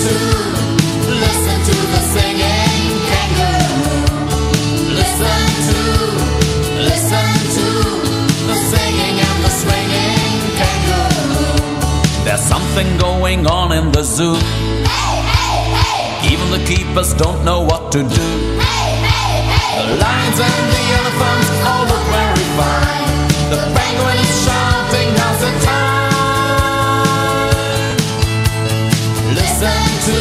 listen to the singing kangaroo. Listen to the singing and the swinging kangaroo. There's something going on in the zoo. Even the keepers don't know what to do. The lions and the elephants all look very fine. The penguin is shouting, now's the time. Listen to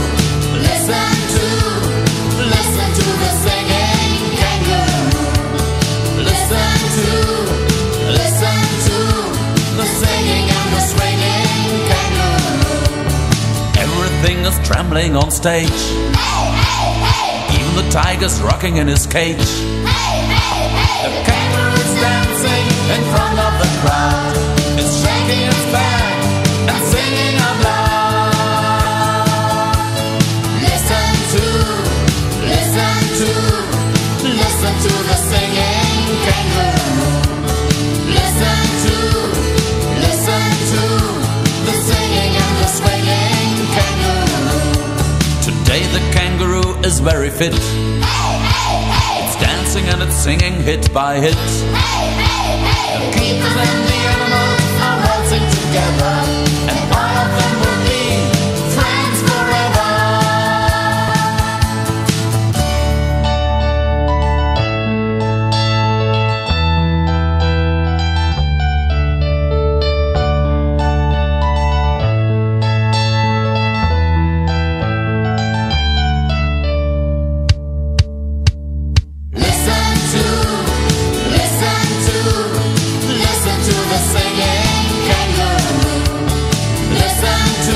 the singing kangaroo. Listen to the singing and the swinging kangaroo. Everything is trembling on stage. Even the tiger's rocking in his cage. The kangaroo is dancing in front of the crowd. It's shaking its back and singing out loud. Listen to the singing kangaroo. Listen to the singing and the swinging kangaroo. Today the kangaroo is very fit. It's dancing and it's singing hit by hit. The keepers and the animals are waltzing together, and all of them will be friends forever. Listen to the singing kangaroo. Listen to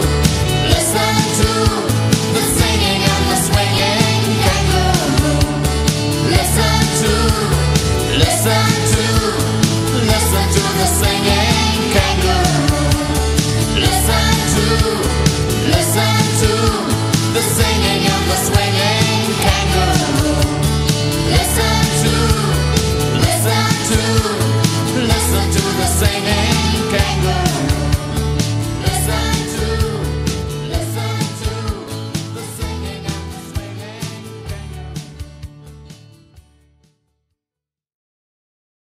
the singing and the swinging kangaroo. Listen to the singing kangaroo. Listen to the singing and the swinging kangaroo. Listen to the singing kangaroo.